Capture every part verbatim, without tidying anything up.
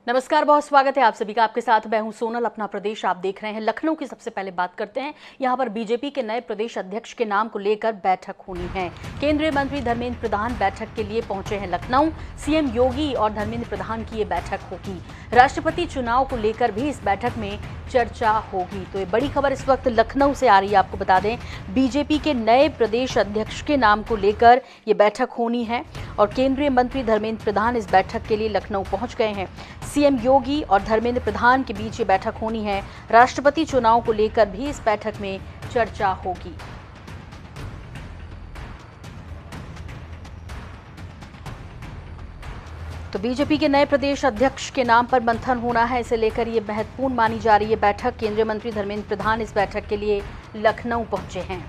नमस्कार, बहुत स्वागत है आप सभी का। आपके साथ मैं हूं सोनल, अपना प्रदेश आप देख रहे हैं। लखनऊ की सबसे पहले बात करते हैं। यहां पर बीजेपी के नए प्रदेश अध्यक्ष के नाम को लेकर बैठक होनी है। केंद्रीय मंत्री धर्मेंद्र प्रधान बैठक के लिए पहुंचे हैं लखनऊ। सीएम योगी और धर्मेंद्र प्रधान की ये बैठक होगी। राष्ट्रपति चुनाव को लेकर भी इस बैठक में चर्चा होगी। तो ये बड़ी खबर इस वक्त लखनऊ से आ रही है। आपको बता दें, बीजेपी के नए प्रदेश अध्यक्ष के नाम को लेकर ये बैठक होनी है और केंद्रीय मंत्री धर्मेंद्र प्रधान इस बैठक के लिए लखनऊ पहुंच गए हैं। सीएम योगी और धर्मेंद्र प्रधान के बीच ये बैठक होनी है। राष्ट्रपति चुनाव को लेकर भी इस बैठक में चर्चा होगी। तो बीजेपी के नए प्रदेश अध्यक्ष के नाम पर मंथन होना है, इसे लेकर ये महत्वपूर्ण मानी जा रही है बैठक। केंद्रीय मंत्री धर्मेंद्र प्रधान इस बैठक के लिए लखनऊ पहुंचे हैं।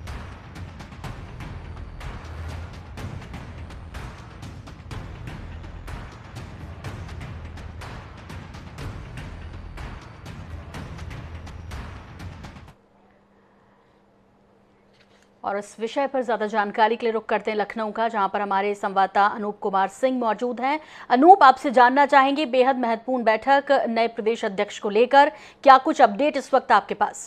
और इस विषय पर ज्यादा जानकारी के लिए रुख करते हैं लखनऊ का, जहां पर हमारे संवाददाता अनूप कुमार सिंह मौजूद हैं। अनूप, आपसे जानना चाहेंगे, बेहद महत्वपूर्ण बैठक नए प्रदेश अध्यक्ष को लेकर, क्या कुछ अपडेट इस वक्त आपके पास?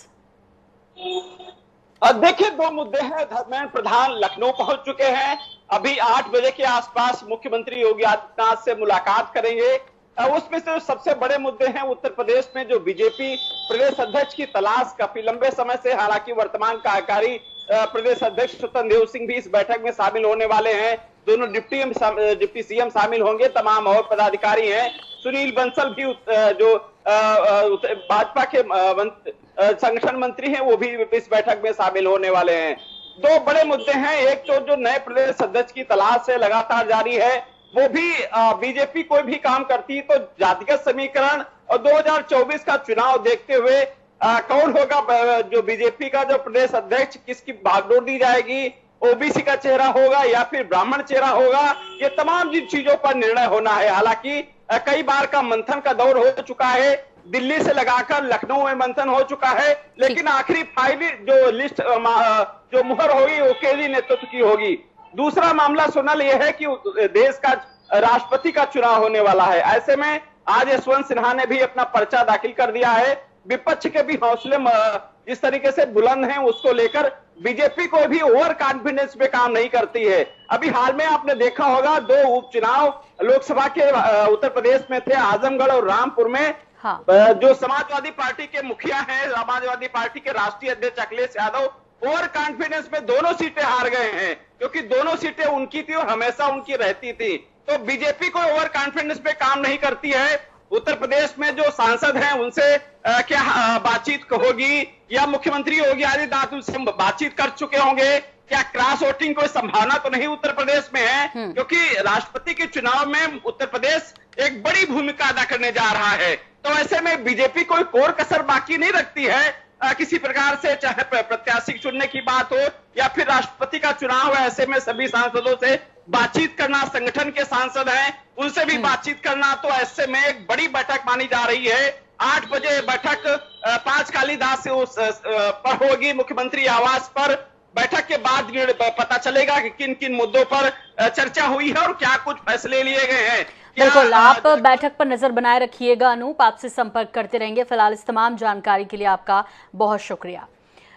देखिए, दो मुद्दे हैं। धर्मेंद्र प्रधान लखनऊ पहुंच चुके हैं। अभी आठ बजे के आसपास मुख्यमंत्री योगी आदित्यनाथ से मुलाकात करेंगे। उसमें से सबसे बड़े मुद्दे हैं उत्तर प्रदेश में जो बीजेपी प्रदेश अध्यक्ष की तलाश काफी लंबे समय से, हालांकि वर्तमान कार्यकारी प्रदेश अध्यक्ष स्वतंत्र देव सिंह भी इस बैठक में शामिल होने वाले हैं। दोनों डिप्टी डिप्टी सीएम शामिल होंगे, तमाम और पदाधिकारी हैं। सुनील बंसल भी जो भाजपा के संगठन मंत्री हैं, वो भी इस बैठक में शामिल होने वाले हैं। दो बड़े मुद्दे हैं। एक तो जो नए प्रदेश अध्यक्ष की तलाश है लगातार जारी है, वो भी बीजेपी कोई भी काम करती तो जातिगत समीकरण और दो हज़ार चौबीस का चुनाव देखते हुए आ, कौन होगा जो बीजेपी का जो प्रदेश अध्यक्ष, किसकी भागदौड़ दी जाएगी, ओबीसी का चेहरा होगा या फिर ब्राह्मण चेहरा होगा, ये तमाम जिन चीजों पर निर्णय होना है। हालांकि कई बार का मंथन का दौर हो चुका है, दिल्ली से लगाकर लखनऊ में मंथन हो चुका है, लेकिन आखिरी फाइनल जो लिस्ट जो मुहर होगी वो केंद्रीय नेतृत्व की होगी। दूसरा मामला सोनल ये है कि देश का राष्ट्रपति का चुनाव होने वाला है। ऐसे में आज यशवंत सिन्हा ने भी अपना पर्चा दाखिल कर दिया है। विपक्ष के भी हौसले जिस तरीके से बुलंद हैं, उसको लेकर बीजेपी कोई भी ओवर कॉन्फिडेंस पे काम नहीं करती है। अभी हाल में आपने देखा होगा, दो उपचुनाव लोकसभा के उत्तर प्रदेश में थे, आजमगढ़ और रामपुर में। हाँ। जो समाजवादी पार्टी के मुखिया हैं, समाजवादी पार्टी के राष्ट्रीय अध्यक्ष अखिलेश यादव ओवर कॉन्फिडेंस में दोनों सीटें हार गए हैं, क्योंकि दोनों सीटें उनकी थी और हमेशा उनकी रहती थी। तो बीजेपी कोई ओवर कॉन्फिडेंस पे काम नहीं करती है। उत्तर प्रदेश में जो सांसद हैं उनसे आ, क्या आ, बातचीत होगी या मुख्यमंत्री योगी आदित्यनाथ उनसे बातचीत कर चुके होंगे? क्या क्रॉस वोटिंग कोई संभावना तो नहीं उत्तर प्रदेश में है? क्योंकि राष्ट्रपति के चुनाव में उत्तर प्रदेश एक बड़ी भूमिका अदा करने जा रहा है। तो ऐसे में बीजेपी कोई कोर कसर बाकी नहीं रखती है आ, किसी प्रकार से, चाहे प्रत्याशी चुनने की बात हो या फिर राष्ट्रपति का चुनाव है। ऐसे में सभी सांसदों से बातचीत करना, संगठन के सांसद हैं उनसे भी बातचीत करना, तो ऐसे में एक बड़ी बैठक मानी जा रही है। आठ बजे बैठक पांच कालीदास से उस पर होगी मुख्यमंत्री आवास पर। बैठक के बाद पता चलेगा कि किन किन मुद्दों पर चर्चा हुई है और क्या कुछ फैसले लिए गए हैं। बिल्कुल, आप बैठक पर नजर बनाए रखिएगा। अनूप, आपसे संपर्क करते रहेंगे। फिलहाल इस तमाम जानकारी के लिए आपका बहुत शुक्रिया।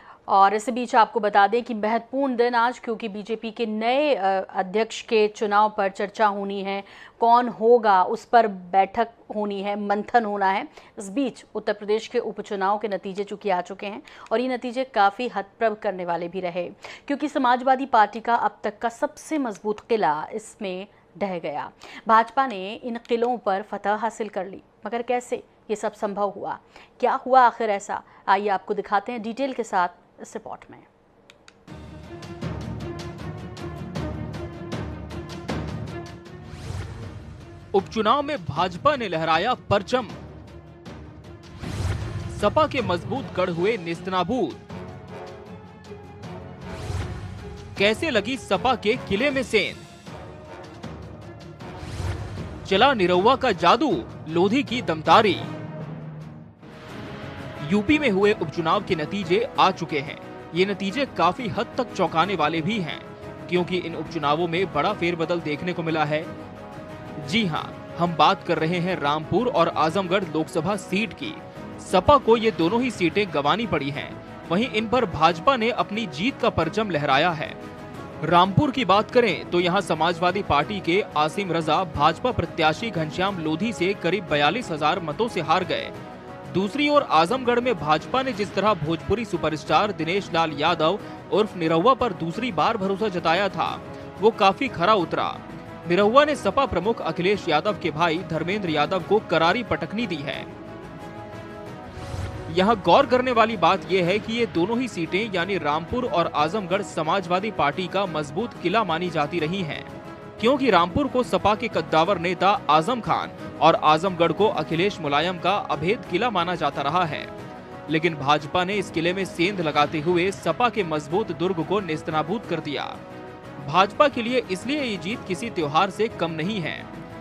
और इस बीच आपको बता दें कि महत्वपूर्ण दिन आज, क्योंकि बीजेपी के नए अध्यक्ष के चुनाव पर चर्चा होनी है, कौन होगा उस पर बैठक होनी है, मंथन होना है। इस बीच उत्तर प्रदेश के उपचुनाव के नतीजे चूंकि आ चुके हैं और ये नतीजे काफ़ी हतप्रभ करने वाले भी रहे, क्योंकि समाजवादी पार्टी का अब तक का सबसे मजबूत किला इसमें ढह गया। भाजपा ने इन किलों पर फतह हासिल कर ली, मगर कैसे ये सब संभव हुआ, क्या हुआ आखिर ऐसा, आइए आपको दिखाते हैं डिटेल के साथ इस रिपोर्ट में। उपचुनाव में भाजपा ने लहराया परचम, सपा के मजबूत गढ़ हुए नेस्तनाबूद। कैसे लगी सपा के किले में सेंध, चला निरहुआ का जादू, लोधी की दमतारी। यूपी में हुए उपचुनाव के नतीजे आ चुके हैं। ये नतीजे काफी हद तक चौंकाने वाले भी हैं, क्योंकि इन उपचुनावों में बड़ा फेरबदल देखने को मिला है। जी हां, हम बात कर रहे हैं रामपुर और आजमगढ़ लोकसभा सीट की। सपा को ये दोनों ही सीटें गंवानी पड़ी हैं। वहीं इन पर भाजपा ने अपनी जीत का परचम लहराया है। रामपुर की बात करें तो यहां समाजवादी पार्टी के आसिम रजा भाजपा प्रत्याशी घनश्याम लोधी से करीब बयालीस हजार मतों से हार गए। दूसरी ओर आजमगढ़ में भाजपा ने जिस तरह भोजपुरी सुपरस्टार दिनेश लाल यादव उर्फ निरहुआ पर दूसरी बार भरोसा जताया था, वो काफी खरा उतरा। निरहुआ ने सपा प्रमुख अखिलेश यादव के भाई धर्मेंद्र यादव को करारी पटकनी दी है। यहाँ गौर करने वाली बात यह है कि ये दोनों ही सीटें यानी रामपुर और आजमगढ़ समाजवादी पार्टी का मजबूत किला मानी जाती रही हैं, क्योंकि रामपुर को सपा के कद्दावर नेता आजम खान और आजमगढ़ को अखिलेश मुलायम का अभेद किला माना जाता रहा है। लेकिन भाजपा ने इस किले में सेंध लगाते हुए सपा के मजबूत दुर्ग को नेस्तनाबूद कर दिया। भाजपा के लिए इसलिए ये जीत किसी त्योहार से कम नहीं है।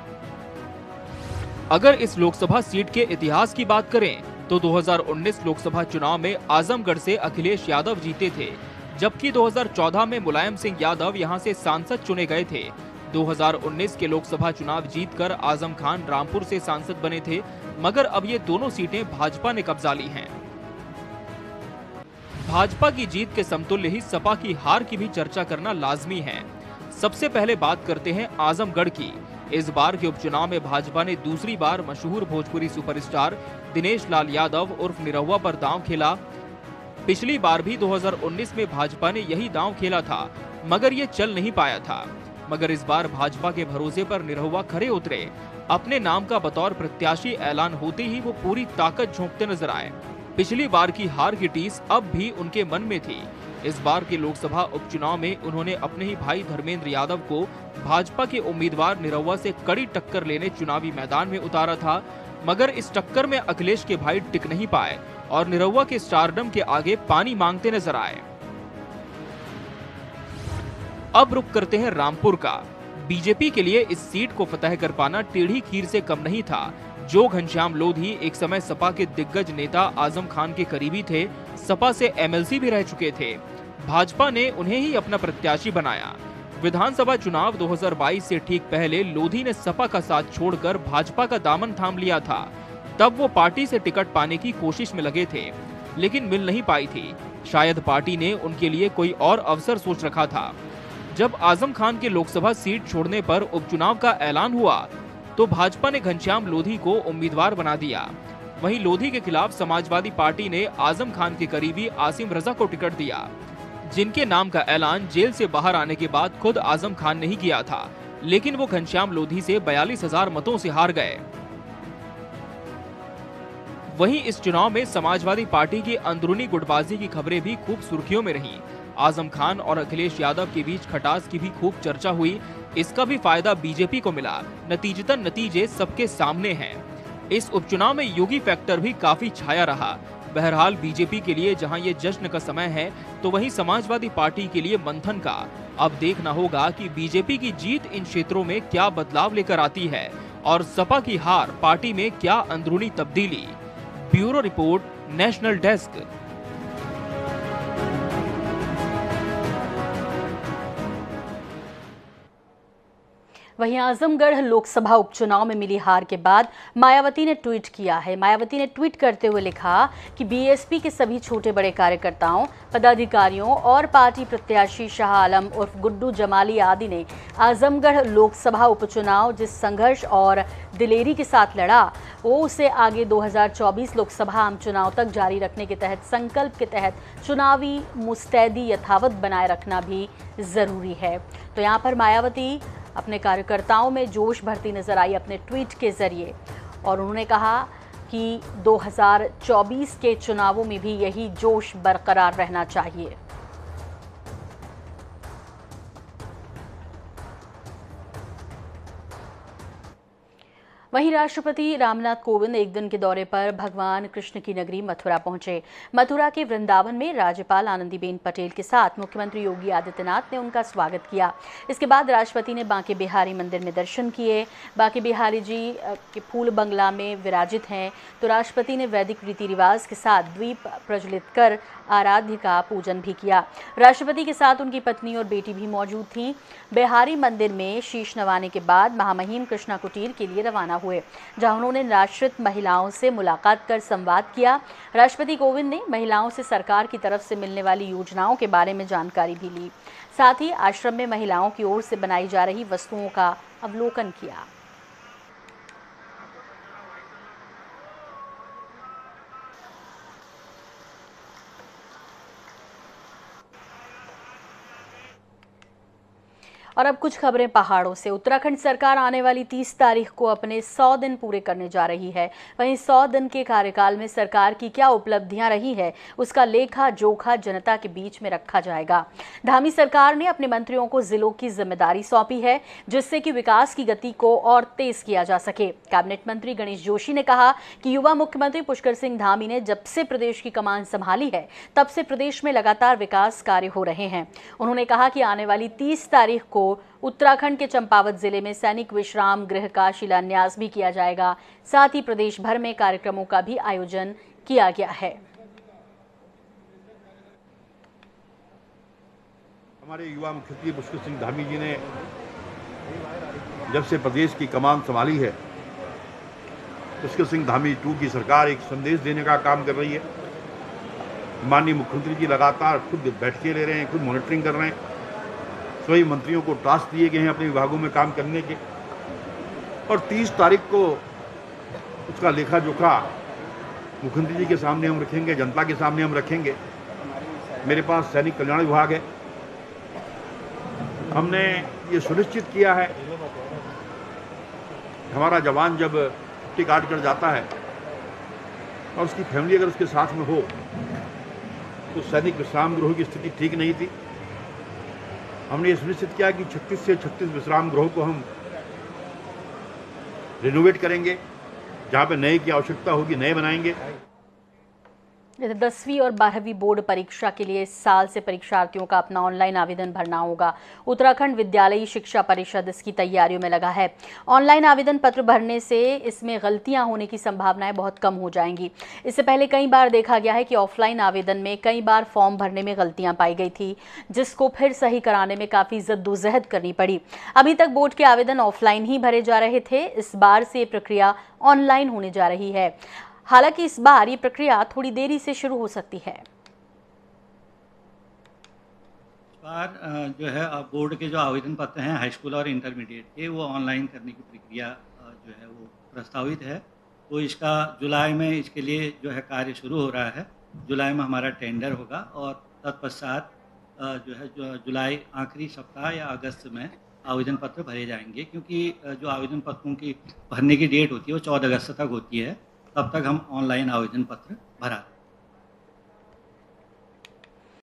अगर इस लोकसभा सीट के इतिहास की बात करें तो दो हज़ार उन्नीस लोकसभा चुनाव में आजमगढ़ से अखिलेश यादव जीते थे, जबकि दो हज़ार चौदह में मुलायम सिंह यादव यहां से सांसद चुने गए थे। दो हज़ार उन्नीस के लोकसभा चुनाव जीतकर आजम खान रामपुर से सांसद बने थे, मगर अब ये दोनों सीटें भाजपा ने कब्जा ली हैं। भाजपा की जीत के समतुल्य ही सपा की हार की भी चर्चा करना लाजमी है। सबसे पहले बात करते हैं आजमगढ़ की। इस बार के उपचुनाव में भाजपा ने दूसरी बार मशहूर भोजपुरी सुपरस्टार दिनेश लाल यादव उर्फ निरहुआ पर दांव खेला। पिछली बार भी दो हज़ार उन्नीस में भाजपा ने यही दांव खेला था, मगर ये चल नहीं पाया था। मगर इस बार भाजपा के भरोसे पर निरहुआ खरे उतरे। अपने नाम का बतौर प्रत्याशी ऐलान होते ही वो पूरी ताकत झोंकते नजर आए। पिछली बार की हार की टीस अब भी उनके मन में थी। इस बार के लोकसभा उपचुनाव में उन्होंने अपने ही भाई धर्मेंद्र यादव को भाजपा के उम्मीदवार निरहुआ से कड़ी टक्कर लेने चुनावी मैदान में उतारा था, मगर इस टक्कर में अखिलेश के भाई टिक नहीं पाए और निरहुआ के स्टारडम के आगे पानी मांगते नजर आए। अब रुक करते हैं रामपुर का। बीजेपी के लिए इस सीट को फतह कर पाना टेढ़ी खीर से कम नहीं था। जो घनश्याम लोधी एक समय सपा के दिग्गज नेता आजम खान के करीबी थे, सपा से एमएलसी भी रह चुके थे, भाजपा ने उन्हें ही अपना प्रत्याशी बनाया। विधानसभा चुनाव दो हज़ार बाईस से ठीक पहले लोधी ने सपा का साथ छोड़कर भाजपा का दामन थाम लिया था। तब वो पार्टी से टिकट पाने की कोशिश में लगे थे, लेकिन मिल नहीं पाई थी। शायद पार्टी ने उनके लिए कोई और अवसर सोच रखा था। जब आजम खान के लोकसभा सीट छोड़ने पर उपचुनाव का ऐलान हुआ तो भाजपा ने घनश्याम लोधी को उम्मीदवार बना दिया। वहीं लोधी के खिलाफ समाजवादी पार्टी ने आजम खान के करीबी आसिम रजा को टिकट दिया, जिनके नाम का ऐलान जेल से बाहर आने के बाद खुद आजम खान ने ही किया था, लेकिन वो घनश्याम लोधी से बयालीस हजार मतों से हार गए। वहीं इस चुनाव में समाजवादी पार्टी की अंदरूनी गुटबाजी की खबरें भी खूब सुर्खियों में रहीं। आजम खान और अखिलेश यादव के बीच खटास की भी खूब चर्चा हुई। इसका भी फायदा बीजेपी को मिला। नतीजतन नतीजे सबके सामने हैं। इस उपचुनाव में योगी फैक्टर भी काफी छाया रहा। बहरहाल बीजेपी के लिए जहां ये जश्न का समय है, तो वहीं समाजवादी पार्टी के लिए मंथन का। अब देखना होगा कि बीजेपी की जीत इन क्षेत्रों में क्या बदलाव लेकर आती है और सपा की हार पार्टी में क्या अंदरूनी तब्दीली। Bureau report, national desk. वहीं आजमगढ़ लोकसभा उपचुनाव में मिली हार के बाद मायावती ने ट्वीट किया है। मायावती ने ट्वीट करते हुए लिखा कि बीएसपी के सभी छोटे बड़े कार्यकर्ताओं, पदाधिकारियों और पार्टी प्रत्याशी शाह आलम उर्फ गुड्डू जमाली आदि ने आजमगढ़ लोकसभा उपचुनाव जिस संघर्ष और दिलेरी के साथ लड़ा, वो उसे आगे दो हज़ार चौबीस लोकसभा आम चुनाव तक जारी रखने के तहत संकल्प के तहत चुनावी मुस्तैदी यथावत बनाए रखना भी जरूरी है। तो यहाँ पर मायावती अपने कार्यकर्ताओं में जोश भरती नजर आई अपने ट्वीट के जरिए, और उन्होंने कहा कि दो हज़ार चौबीस के चुनावों में भी यही जोश बरकरार रहना चाहिए। वहीं राष्ट्रपति रामनाथ कोविंद एक दिन के दौरे पर भगवान कृष्ण की नगरी मथुरा पहुंचे। मथुरा के वृंदावन में राज्यपाल आनंदीबेन पटेल के साथ मुख्यमंत्री योगी आदित्यनाथ ने उनका स्वागत किया। इसके बाद राष्ट्रपति ने बांके बिहारी मंदिर में दर्शन किए। बांके बिहारी जी के फूल बंगला में विराजित हैं, तो राष्ट्रपति ने वैदिक रीति रिवाज के साथ दीप प्रज्वलित कर आराध्य का पूजन भी किया। राष्ट्रपति के साथ उनकी पत्नी और बेटी भी मौजूद थीं। बिहारी मंदिर में शीश नवाने के बाद महामहिम कृष्णा कुटीर के लिए रवाना हुए, जहां उन्होंने निराश्रित महिलाओं से मुलाकात कर संवाद किया। राष्ट्रपति कोविंद ने महिलाओं से सरकार की तरफ से मिलने वाली योजनाओं के बारे में जानकारी भी ली। साथ ही आश्रम में महिलाओं की ओर से बनाई जा रही वस्तुओं का अवलोकन किया। और अब कुछ खबरें पहाड़ों से। उत्तराखंड सरकार आने वाली तीस तारीख को अपने सौ दिन पूरे करने जा रही है। वहीं सौ दिन के कार्यकाल में सरकार की क्या उपलब्धियां रही है, उसका लेखा जोखा जनता के बीच में रखा जाएगा। धामी सरकार ने अपने मंत्रियों को जिलों की जिम्मेदारी सौंपी है, जिससे कि विकास की गति को और तेज किया जा सके। कैबिनेट मंत्री गणेश जोशी ने कहा कि युवा मुख्यमंत्री पुष्कर सिंह धामी ने जब से प्रदेश की कमान संभाली है, तब से प्रदेश में लगातार विकास कार्य हो रहे हैं। उन्होंने कहा कि आने वाली तीस तारीख को उत्तराखंड के चंपावत जिले में सैनिक विश्राम गृह का शिलान्यास भी किया जाएगा। साथ ही प्रदेश भर में कार्यक्रमों का भी आयोजन किया गया है। हमारे युवा मुख्यमंत्री पुष्कर सिंह धामी जी ने जब से प्रदेश की कमान संभाली है, पुष्कर सिंह धामी टू की सरकार एक संदेश देने का काम कर रही है। माननीय मुख्यमंत्री जी लगातार खुद बैठकें ले रहे हैं, खुद मॉनिटरिंग कर रहे हैं। सभी मंत्रियों को टास्क दिए गए हैं अपने विभागों में काम करने के, और तीस तारीख को उसका लेखा जोखा मुख्यमंत्री जी के सामने हम रखेंगे, जनता के सामने हम रखेंगे। मेरे पास सैनिक कल्याण विभाग है। हमने ये सुनिश्चित किया है हमारा जवान जब छुट्टी काट कर जाता है और उसकी फैमिली अगर उसके साथ में हो, तो सैनिक विश्राम गृह की स्थिति ठीक नहीं थी। हमने ये सुनिश्चित किया कि छत्तीस से छत्तीस विश्राम गृहों को हम रिनोवेट करेंगे। जहाँ पे नए की आवश्यकता होगी नए बनाएंगे। दसवीं और बारहवीं बोर्ड परीक्षा के लिए इस साल से परीक्षार्थियों का अपना ऑनलाइन आवेदन भरना होगा। उत्तराखंड विद्यालयी शिक्षा परिषद इसकी तैयारियों में लगा है। ऑनलाइन आवेदन पत्र भरने से इसमें गलतियां होने की संभावनाएं बहुत कम हो जाएंगी। इससे पहले कई बार देखा गया है कि ऑफलाइन आवेदन में कई बार फॉर्म भरने में गलतियां पाई गई थी, जिसको फिर सही कराने में काफ़ी जद्दोजहद करनी पड़ी। अभी तक बोर्ड के आवेदन ऑफलाइन ही भरे जा रहे थे। इस बार से ये प्रक्रिया ऑनलाइन होने जा रही है। हालांकि इस बार ये प्रक्रिया थोड़ी देरी से शुरू हो सकती है। इस बार जो है बोर्ड के जो आवेदन पत्र हैं हाई स्कूल और इंटरमीडिएट के, वो ऑनलाइन करने की प्रक्रिया जो है वो प्रस्तावित है। तो इसका जुलाई में इसके लिए जो है कार्य शुरू हो रहा है। जुलाई में हमारा टेंडर होगा और तत्पश्चात जो है जो जुलाई आखिरी सप्ताह या अगस्त में आवेदन पत्र भरे जाएंगे, क्योंकि जो आवेदन पत्रों की भरने की डेट होती है वो चौदह अगस्त तक होती है। तब तक हम ऑनलाइन आवेदन पत्र भरा